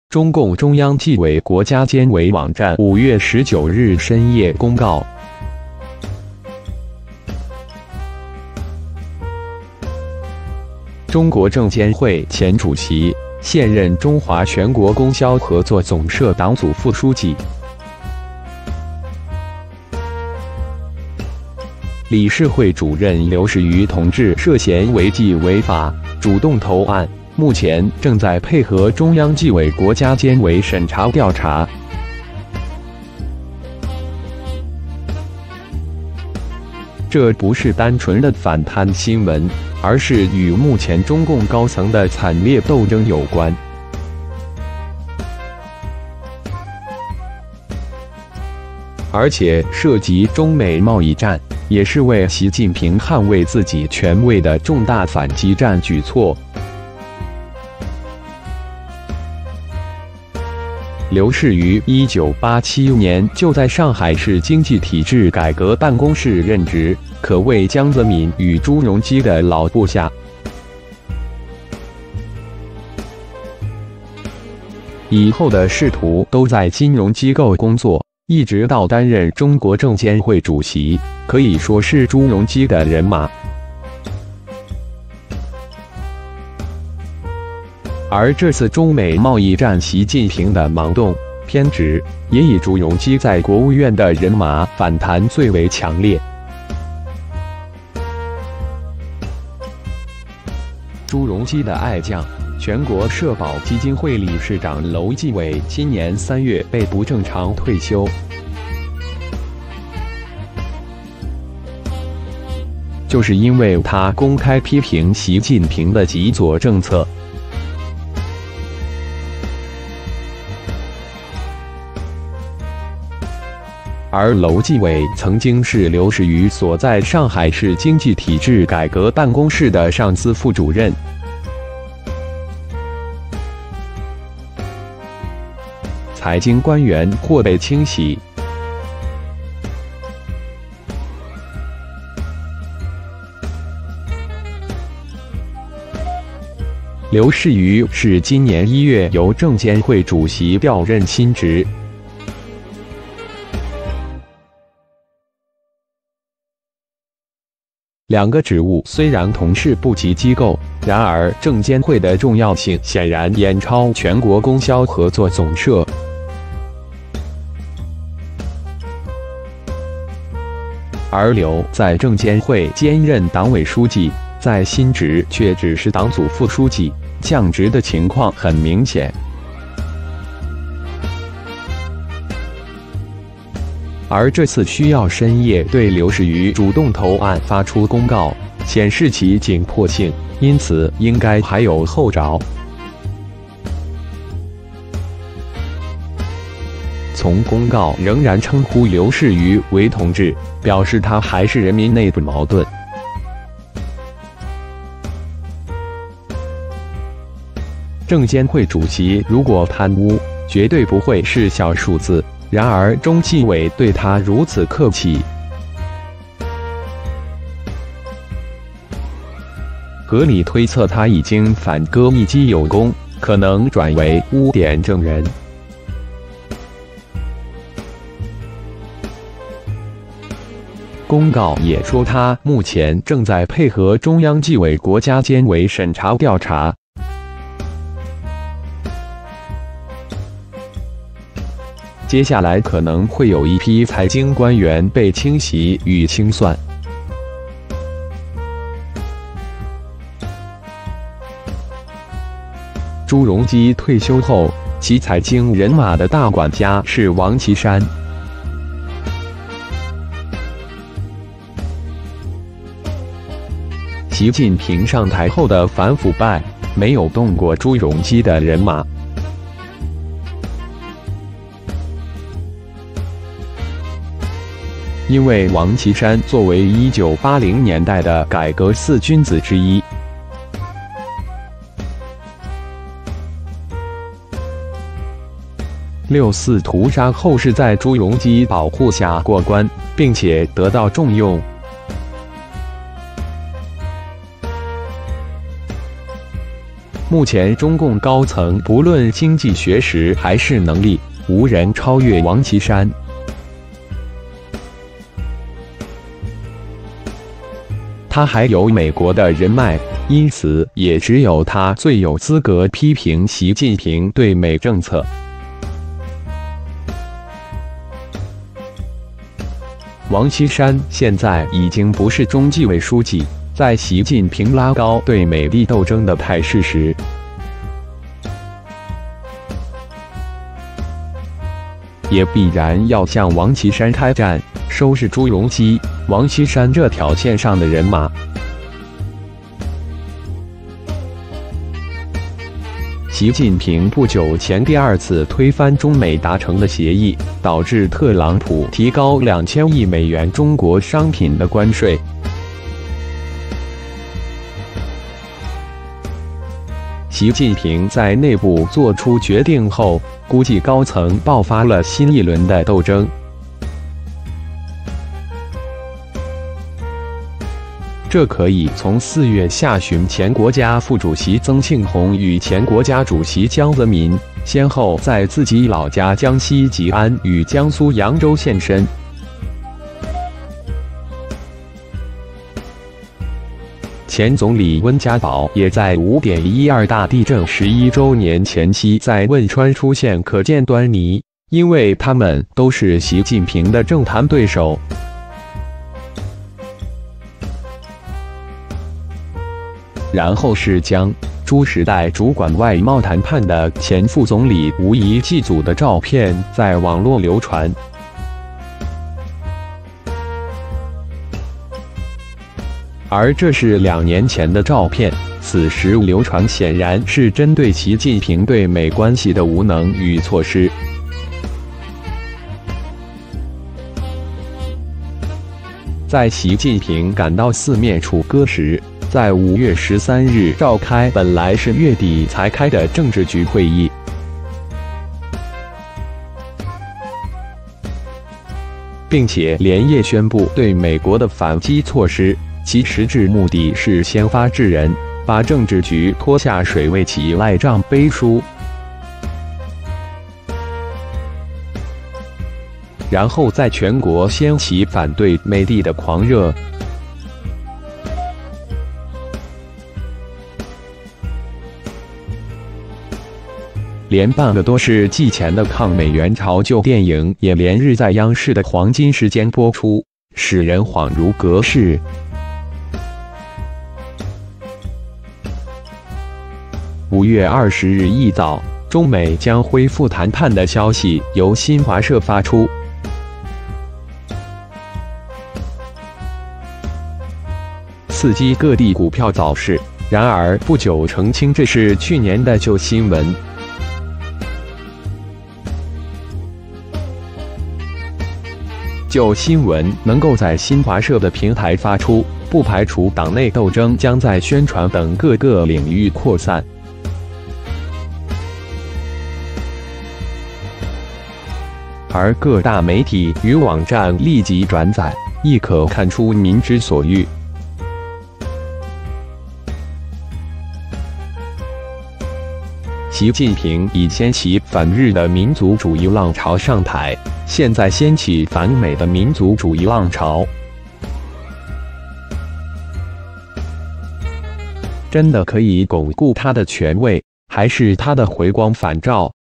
中共中央纪委国家监委网站5月19日深夜公告。中国证监会前主席、现任中华全国供销合作总社党组副书记、理事会主任刘士余同志涉嫌违纪违法，主动投案，目前正在配合中央纪委国家监委审查调查。这不是单纯的反贪新闻，而是与目前中共高层的惨烈斗争有关。而且涉及中美贸易战，也是为习近平捍卫自己权位的重大反击战举措。刘士余1987年就在上海市经济体制改革办公室任职，可谓江泽民与朱镕基的老部下。以后的仕途都在金融机构工作，一直到担任中国证监会主席，可以说是朱镕基的人马。而这次中美贸易战，习近平的盲动偏执，也以朱镕基在国务院的人马反弹最为强烈。朱镕基的爱将、全国社保基金会理事长楼继伟今年3月被不正常退休，就是因为他公开批评习近平的极左政策。而楼继伟曾经是刘士余所在上海市经济体制改革办公室的上司副主任。财经官员或被清洗。刘士余是今年1月由证监会主席调任新职。两个职务虽然同是部级机构，然而证监会的重要性显然远超全国供销合作总社。而刘在证监会兼任党委书记，在新职却只是党组副书记，降职的情况很明显。而这次需要深夜对刘士余主动投案发出公告，显示其紧迫性，因此应该还有后着。从公告仍然称呼刘士余为同志，表示他还是人民内部矛盾。证监会主席如果贪污，绝对不会是小数字。然而中纪委对他如此客气，合理推测他已经反戈一击有功，可能转为污点证人。公告也说他目前正在配合中央纪委国家监委审查调查。接下来可能会有一批财经官员被清洗与清算。朱镕基退休后，其财经人马的大管家是王岐山。习近平上台后的反腐败，没有动过朱镕基的人马。因为王岐山作为1980年代的改革四君子之一，6·4屠杀后是在朱镕基保护下过关，并且得到重用。 目前中共高层不论经济学识还是能力，无人超越王岐山。他还有美国的人脉，因此也只有他最有资格批评习近平对美政策。王岐山现在已经不是中纪委书记。在习近平拉高对美帝斗争的态势时，也必然要向王岐山开战，收拾朱镕基、王岐山这条线上的人马。习近平不久前第二次推翻中美达成的协议，导致特朗普提高2000亿美元中国商品的关税。习近平在内部做出决定后，估计高层爆发了新一轮的斗争。这可以从4月下旬前国家副主席曾庆红与前国家主席江泽民先后在自己老家江西吉安与江苏扬州现身。前总理温家宝也在5.12大地震11周年前夕在汶川出现可见端倪，因为他们都是习近平的政坛对手。然后是江、朱时代主管外贸谈判的前副总理吴仪祭祖的照片在网络流传。而这是2年前的照片，此时流传显然是针对习近平对美关系的无能与措施。在习近平感到四面楚歌时，在5月13日召开本来是月底才开的政治局会议，并且连夜宣布对美国的反击措施。其实质目的是先发制人，把政治局拖下水，为其赖账背书，然后在全国掀起反对美帝的狂热。连半个多世纪前的抗美援朝旧电影也连日在央视的黄金时间播出，使人恍如隔世。5月20日一早，中美将恢复谈判的消息由新华社发出。刺激各地股票早市，然而不久澄清这是去年的旧新闻。旧新闻能够在新华社的平台发出，不排除党内斗争将在宣传等各个领域扩散。而各大媒体与网站立即转载，亦可看出民之所欲。习近平已掀起反日的民族主义浪潮上台，现在掀起反美的民族主义浪潮，真的可以巩固他的权位，还是他的回光返照？